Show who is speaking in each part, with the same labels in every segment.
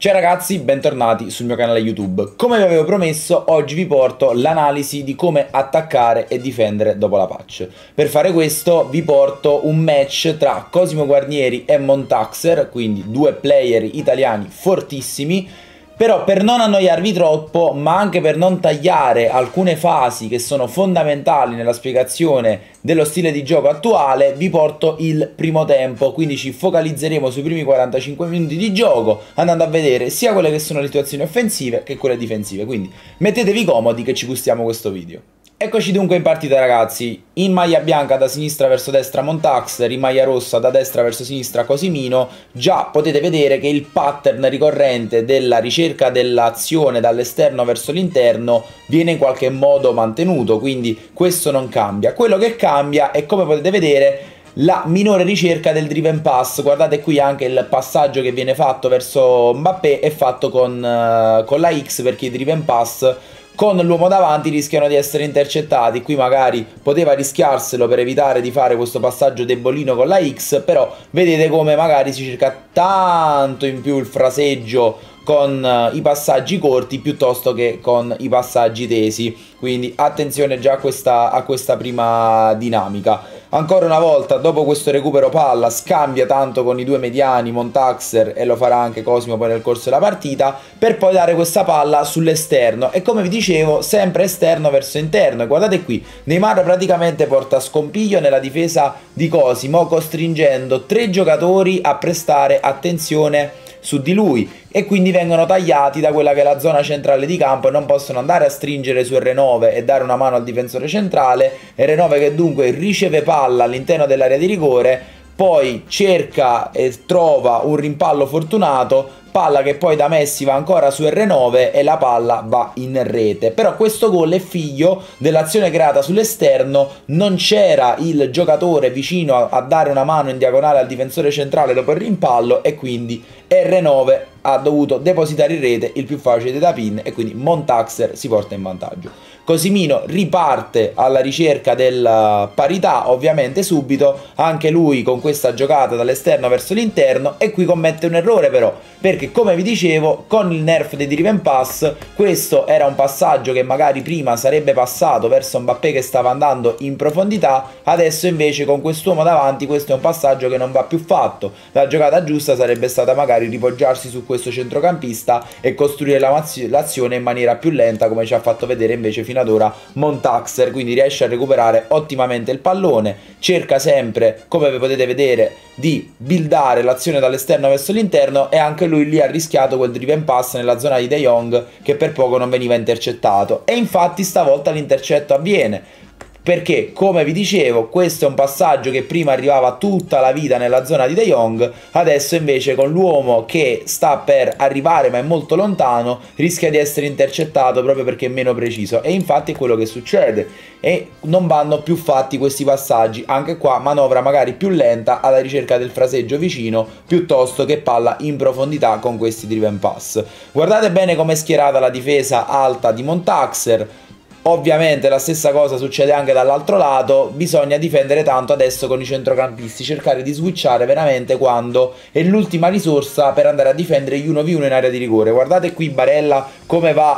Speaker 1: Ciao ragazzi, bentornati sul mio canale YouTube. Come vi avevo promesso, oggi vi porto l'analisi di come attaccare e difendere dopo la patch. Per fare questo vi porto un match tra Cosimo Guarnieri e Montaxer, quindi due player italiani fortissimi. Però per non annoiarvi troppo, ma anche per non tagliare alcune fasi che sono fondamentali nella spiegazione dello stile di gioco attuale, vi porto il primo tempo, quindi ci focalizzeremo sui primi 45 minuti di gioco, andando a vedere sia quelle che sono le situazioni offensive che quelle difensive, quindi mettetevi comodi che ci gustiamo questo video. Eccoci dunque in partita ragazzi, in maglia bianca da sinistra verso destra Montaxer, in maglia rossa da destra verso sinistra Cosimino. Già potete vedere che il pattern ricorrente della ricerca dell'azione dall'esterno verso l'interno viene in qualche modo mantenuto, quindi questo non cambia. Quello che cambia è, come potete vedere, la minore ricerca del driven pass. Guardate qui anche il passaggio che viene fatto verso Mbappé è fatto con la X, perché i driven pass con l'uomo davanti rischiano di essere intercettati. Qui magari poteva rischiarselo per evitare di fare questo passaggio debolino con la X, però vedete come magari si cerca tanto in più il fraseggio con i passaggi corti piuttosto che con i passaggi tesi, quindi attenzione già a questa prima dinamica. Ancora una volta, dopo questo recupero palla, scambia tanto con i due mediani Montaxer, e lo farà anche Cosimo poi nel corso della partita, per poi dare questa palla sull'esterno, e come vi dicevo sempre esterno verso interno. E guardate qui, Neymar praticamente porta scompiglio nella difesa di Cosimo, costringendo tre giocatori a prestare attenzione su di lui, e quindi vengono tagliati da quella che è la zona centrale di campo e non possono andare a stringere su R9 e dare una mano al difensore centrale. R9 che dunque riceve palla all'interno dell'area di rigore, poi cerca e trova un rimpallo fortunato, palla che poi da Messi va ancora su R9 e la palla va in rete. Però questo gol è figlio dell'azione creata sull'esterno, non c'era il giocatore vicino a dare una mano in diagonale al difensore centrale dopo il rimpallo, e quindi R9 ha dovuto depositare in rete il più facile da pin, e quindi Montaxer si porta in vantaggio. Cosimino riparte alla ricerca della parità, ovviamente subito, anche lui con questa giocata dall'esterno verso l'interno, e qui commette un errore però, perché come vi dicevo con il nerf dei driven pass questo era un passaggio che magari prima sarebbe passato verso Mbappé che stava andando in profondità, adesso invece con quest'uomo davanti questo è un passaggio che non va più fatto. La giocata giusta sarebbe stata magari ripoggiarsi su questo centrocampista e costruire l'azione in maniera più lenta, come ci ha fatto vedere invece fino ad ora Montaxer. Quindi riesce a recuperare ottimamente il pallone, cerca sempre, come potete vedere, di buildare l'azione dall'esterno verso l'interno, e anche lui lì ha rischiato quel driven pass nella zona di De Jong che per poco non veniva intercettato, e infatti stavolta l'intercetto avviene, perché come vi dicevo questo è un passaggio che prima arrivava tutta la vita nella zona di De Jong, adesso invece con l'uomo che sta per arrivare ma è molto lontano rischia di essere intercettato proprio perché è meno preciso, e infatti è quello che succede, e non vanno più fatti questi passaggi. Anche qua manovra magari più lenta alla ricerca del fraseggio vicino piuttosto che palla in profondità con questi driven pass. Guardate bene come è schierata la difesa alta di Montaxer. Ovviamente la stessa cosa succede anche dall'altro lato, bisogna difendere tanto adesso con i centrocampisti, cercare di switchare veramente quando è l'ultima risorsa per andare a difendere gli 1v1 in area di rigore. Guardate qui Barella come va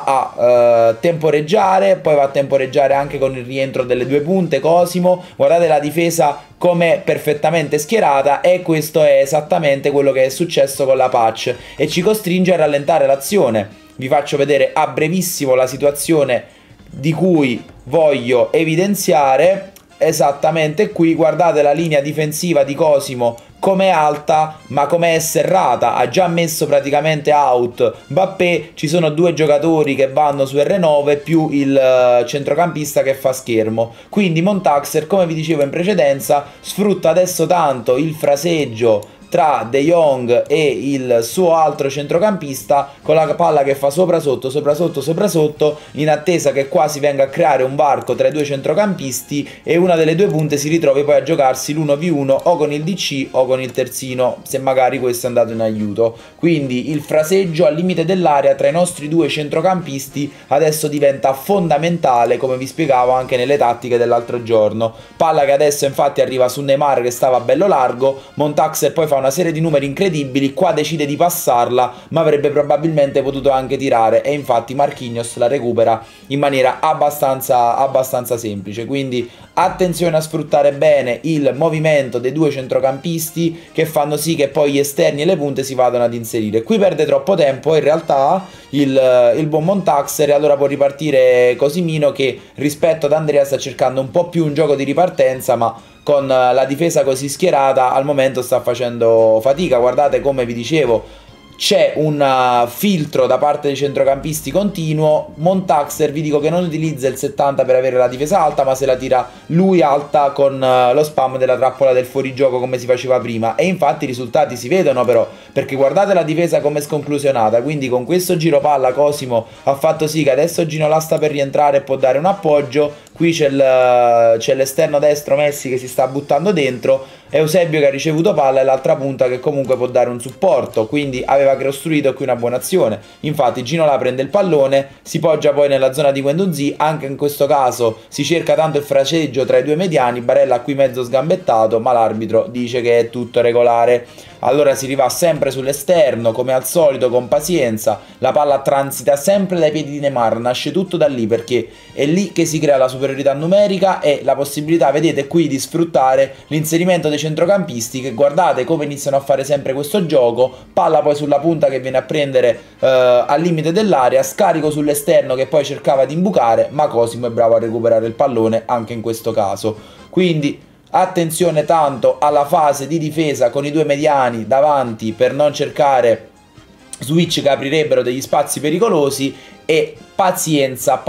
Speaker 1: a temporeggiare, poi va a temporeggiare anche con il rientro delle due punte Cosimo. Guardate la difesa come è perfettamente schierata, e questo è esattamente quello che è successo con la patch e ci costringe a rallentare l'azione. Vi faccio vedere a brevissimo la situazione di cui voglio evidenziare. Esattamente qui, guardate la linea difensiva di Cosimo come alta ma come è serrata, ha già messo praticamente out Mbappé, ci sono due giocatori che vanno su R9 più il centrocampista che fa schermo, quindi Montaxer, come vi dicevo in precedenza, sfrutta adesso tanto il fraseggio tra De Jong e il suo altro centrocampista con la palla che fa sopra sotto sopra sotto sopra sotto, in attesa che qua si venga a creare un varco tra i due centrocampisti e una delle due punte si ritrovi poi a giocarsi l'1v1 o con il DC o con il terzino, se magari questo è andato in aiuto. Quindi il fraseggio al limite dell'area tra i nostri due centrocampisti adesso diventa fondamentale, come vi spiegavo anche nelle tattiche dell'altro giorno. Palla che adesso infatti arriva su Neymar che stava bello largo, Montaxer poi fa una una serie di numeri incredibili, qua decide di passarla, ma avrebbe probabilmente potuto anche tirare, e infatti Marquinhos la recupera in maniera abbastanza semplice. Quindi attenzione a sfruttare bene il movimento dei due centrocampisti, che fanno sì che poi gli esterni e le punte si vadano ad inserire. Qui perde troppo tempo in realtà il buon Montaxer, e allora può ripartire Cosimino, che rispetto ad Andrea sta cercando un po' più un gioco di ripartenza, ma con la difesa così schierata al momento sta facendo fatica. Guardate, come vi dicevo, c'è un filtro da parte dei centrocampisti continuo. Montaxer vi dico che non utilizza il 70 per avere la difesa alta, ma se la tira lui alta con lo spam della trappola del fuorigioco, come si faceva prima, e infatti i risultati si vedono però, perché guardate la difesa come è sconclusionata. Quindi con questo giro palla Cosimo ha fatto sì che adesso Ginola sta per rientrare e può dare un appoggio. Qui c'è l'esterno destro Messi che si sta buttando dentro, Eusebio che ha ricevuto palla e l'altra punta che comunque può dare un supporto, quindi aveva costruito qui una buona azione. Infatti Ginola prende il pallone, si poggia poi nella zona di Guendouzi, anche in questo caso si cerca tanto il fraceggio tra i due mediani, Barella qui mezzo sgambettato, ma l'arbitro dice che è tutto regolare. Allora si rivà sempre sull'esterno, come al solito con pazienza, la palla transita sempre dai piedi di Neymar, nasce tutto da lì, perché è lì che si crea la superiorità numerica e la possibilità, vedete qui, di sfruttare l'inserimento dei centrocampisti, che guardate come iniziano a fare sempre questo gioco. Palla poi sulla punta che viene a prendere al limite dell'area, scarico sull'esterno che poi cercava di imbucare, ma Cosimo è bravo a recuperare il pallone anche in questo caso. Quindi attenzione tanto alla fase di difesa con i due mediani davanti, per non cercare switch che aprirebbero degli spazi pericolosi, e pazienza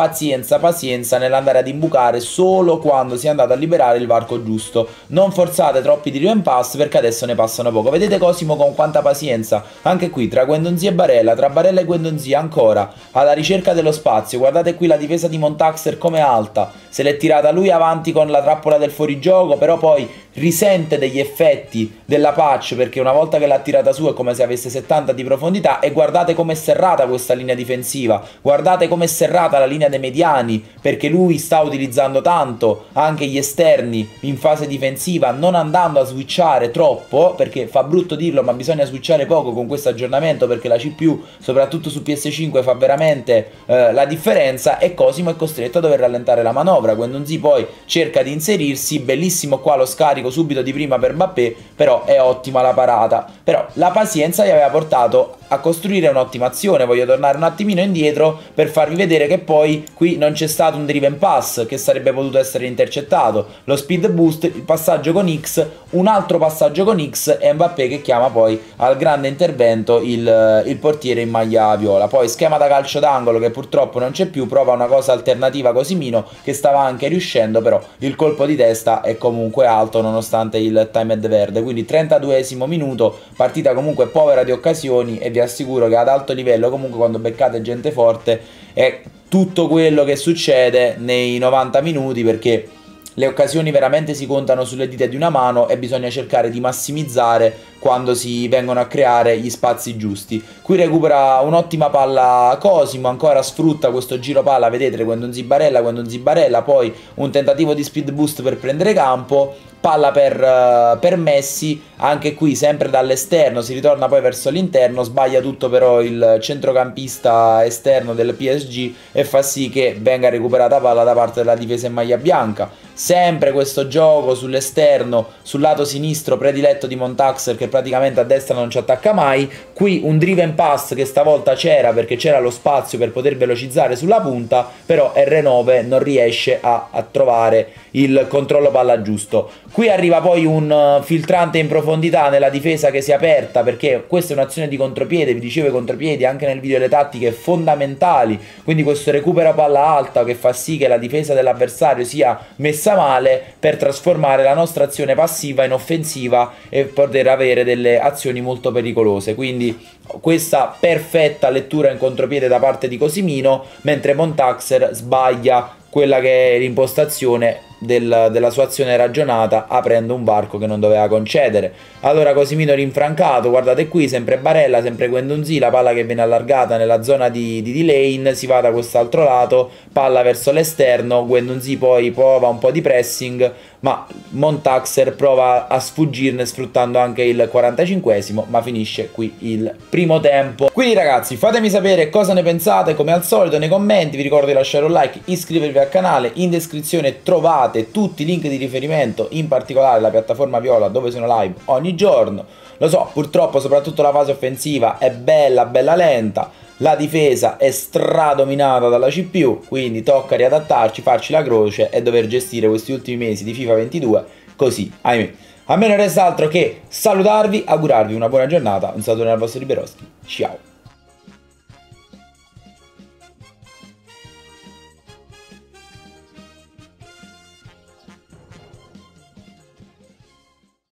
Speaker 1: nell'andare ad imbucare solo quando si è andato a liberare il varco giusto. Non forzate troppi tiri and pass, perché adesso ne passano poco. Vedete Cosimo con quanta pazienza, anche qui tra Guendouzi e Barella, tra Barella e Guendouzi ancora alla ricerca dello spazio. Guardate qui la difesa di Montaxer come alta, se l'è tirata lui avanti con la trappola del fuorigioco, però poi risente degli effetti della patch, perché una volta che l'ha tirata su è come se avesse 70 di profondità. E guardate com'è serrata questa linea difensiva, guardate com'è serrata la linea dei mediani, perché lui sta utilizzando tanto anche gli esterni in fase difensiva, non andando a switchare troppo, perché fa brutto dirlo ma bisogna switchare poco con questo aggiornamento, perché la CPU soprattutto su PS5 fa veramente la differenza, e Cosimo è costretto a dover rallentare la manovra. Guendouzi poi cerca di inserirsi, bellissimo qua lo scarico subito di prima per Mbappé, però è ottima la parata. Però la pazienza gli aveva portato a costruire un'ottima azione. Voglio tornare un attimino indietro per farvi vedere che poi qui non c'è stato un driven pass che sarebbe potuto essere intercettato, lo speed boost, il passaggio con X, un altro passaggio con X e Mbappé che chiama poi al grande intervento il portiere in maglia viola. Poi schema da calcio d'angolo che purtroppo non c'è più, prova una cosa alternativa Cosimino che stava anche riuscendo, però il colpo di testa è comunque alto nonostante il timed verde. Quindi 32esimo minuto, partita comunque povera di occasioni, e vi assicuro che ad alto livello comunque quando beccate gente forte è tutto quello che succede nei 90 minuti, perché le occasioni veramente si contano sulle dita di una mano e bisogna cercare di massimizzare quando si vengono a creare gli spazi giusti. Qui recupera un'ottima palla Cosimo, ancora sfrutta questo giro palla, vedete, Guendouzi Barella, poi un tentativo di speed boost per prendere campo, palla per Messi, anche qui sempre dall'esterno, si ritorna poi verso l'interno, sbaglia tutto però il centrocampista esterno del PSG e fa sì che venga recuperata palla da parte della difesa in maglia bianca. Sempre questo gioco sull'esterno, sul lato sinistro prediletto di Montaxer, che praticamente a destra non ci attacca mai. Qui un driven pass che stavolta c'era, perché c'era lo spazio per poter velocizzare sulla punta, però R9 non riesce a trovare il controllo palla giusto. Qui arriva poi un filtrante in profondità nella difesa che si è aperta, perché questa è un'azione di contropiede, vi dicevo i contropiedi anche nel video le tattiche fondamentali, quindi questo recupero palla alta che fa sì che la difesa dell'avversario sia messa male per trasformare la nostra azione passiva in offensiva e poter avere delle azioni molto pericolose. Quindi questa perfetta lettura in contropiede da parte di Cosimino, mentre Montaxer sbaglia quella che è l'impostazione della sua azione ragionata, aprendo un varco che non doveva concedere. Allora Cosimino rinfrancato, guardate qui, sempre Barella, sempre Guendouzi, la palla che viene allargata nella zona di lane, si va da quest'altro lato, palla verso l'esterno, Guendouzi poi prova un po' di pressing, ma Montaxer prova a sfuggirne sfruttando anche il 45esimo, ma finisce qui il primo tempo. Quindi ragazzi, fatemi sapere cosa ne pensate, come al solito nei commenti. Vi ricordo di lasciare un like, iscrivervi al canale. In descrizione trovate tutti i link di riferimento, in particolare la piattaforma Viola dove sono live ogni giorno. Lo so, purtroppo soprattutto la fase offensiva è bella lenta, la difesa è stradominata dalla CPU, quindi tocca riadattarci, farci la croce e dover gestire questi ultimi mesi di FIFA 22 così, ahimè. A me non resta altro che salutarvi, augurarvi una buona giornata, un saluto dal vostro Liberoschi, ciao!